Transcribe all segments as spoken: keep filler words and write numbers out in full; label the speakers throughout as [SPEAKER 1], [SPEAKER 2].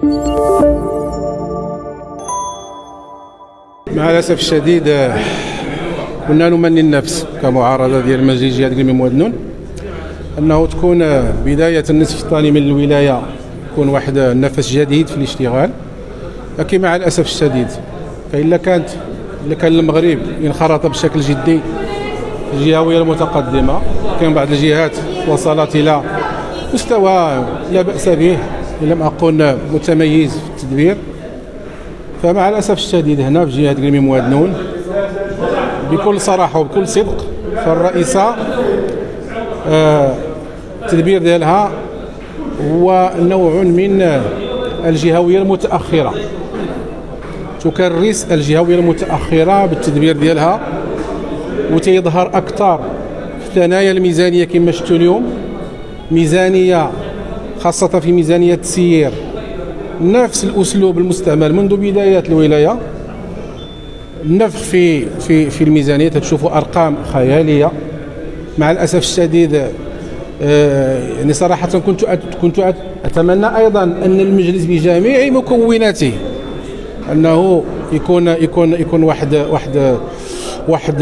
[SPEAKER 1] مع الاسف الشديد كنا نمني النفس كمعارضه ديال مجلس جهاد قلمي موادنون انه تكون بدايه النصف الثاني من الولايه يكون واحد نفس جديد في الاشتغال، لكن مع الاسف الشديد فإلا كانت إلا كان المغرب انخرط بشكل جدي في الجهويه المتقدمه، كاين بعض الجهات وصلت الى مستوى لا باس به ان لم اقل متميز في التدبير. فمع الاسف الشديد هنا في جهاد قلمي موادنون بكل صراحه وبكل صدق فالرئيسه آه التدبير ديالها هو نوع من الجهويه المتاخره، تكرس الجهويه المتاخره بالتدبير ديالها وتيظهر اكثر في ثنايا الميزانيه كما شفتوا اليوم. ميزانيه خاصه في ميزانيه التسيير نفس الاسلوب المستعمل منذ بدايات الولايه، النفخ في في في الميزانيه تشوفوا ارقام خياليه. مع الاسف الشديد آه يعني صراحه كنت كنت اتمنى ايضا ان المجلس بجميع مكوناته انه يكون يكون يكون واحد واحد واحد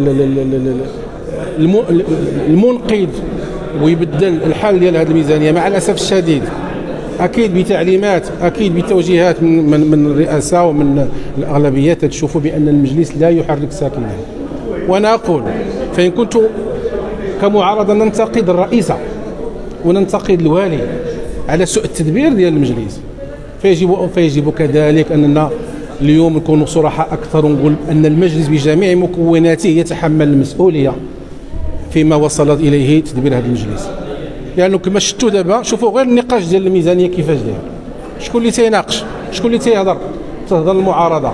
[SPEAKER 1] المنقذ ويبدل الحل ديال هذه الميزانيه. مع الاسف الشديد اكيد بتعليمات اكيد بتوجيهات من من, من الرئاسه ومن الاغلبيات تشوفوا بان المجلس لا يحرك ساكنا. وانا اقول فان كنت كمعارضه ننتقد الرئيسه وننتقد الوالي على سوء التدبير ديال المجلس، فيجب فيجب كذلك اننا اليوم نكونوا صراحه اكثر ونقول ان المجلس بجميع مكوناته يتحمل المسؤوليه فيما وصلت اليه تدبير هذا المجلس. لانه كما شفتوا دابا شوفوا غير النقاش ديال الميزانيه كيفاش داير، شكون اللي تيناقش، شكون اللي تيهضر، تهضر المعارضه،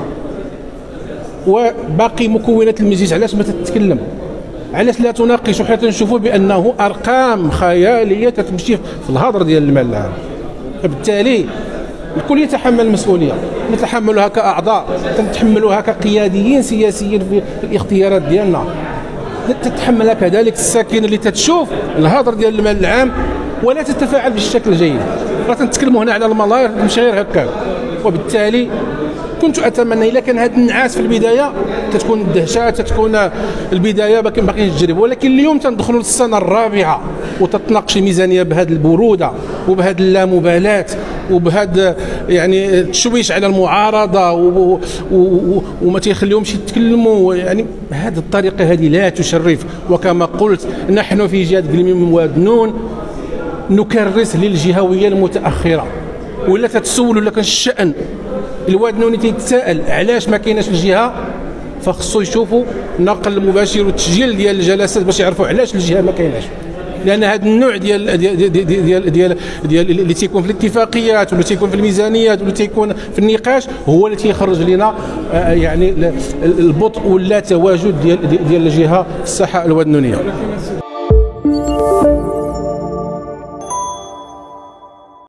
[SPEAKER 1] وباقي مكونات المجلس علاش ما تتكلم، علاش لا تناقش؟ حيت نشوفوا بانه ارقام خياليه تتمشي في الهضر ديال المال العام. فبالتالي الكل يتحمل المسؤوليه، نتحملها كاعضاء، نتحملها كقياديين سياسيين في الاختيارات ديالنا، تتحملها كذلك الساكن اللي تتشوف الهضر ديال المال العام ولا تتفاعل بالشكل الجيد. راه تنتكلموا هنا على الملاير ماشي غير هكا. وبالتالي كنت اتمنى الا كان هذا النعاس في البدايه تتكون الدهشه، تتكون البدايه باقي باقي تجرب، ولكن اليوم تندخلوا للسنه الرابعه وتتناقش الميزانيه بهذه البروده وبهذه اللامبالاه وبهذا يعني التشويش على المعارضه و... و... وما تيخليهمش يتكلموا. يعني بهذه الطريقه هذه لا تشرف. وكما قلت نحن في جهاد قلمي موادنون نكرس للجهويه المتاخره، ولا تتسولوا ولا كان الشان الوادنوني تيتساءل علاش ما كايناش الجهه، فخصو يشوفوا النقل المباشر والتسجيل ديال الجلسات باش يعرفوا علاش الجهه ما كايناش. لان هذا النوع ديال ديال ديال ديال, ديال اللي تيكون في الاتفاقيات واللي تيكون في الميزانيات واللي تيكون في النقاش هو اللي تيخرج لنا يعني البطء ولا تواجد ديال ديال الجهه في الساحه الوادنونيه.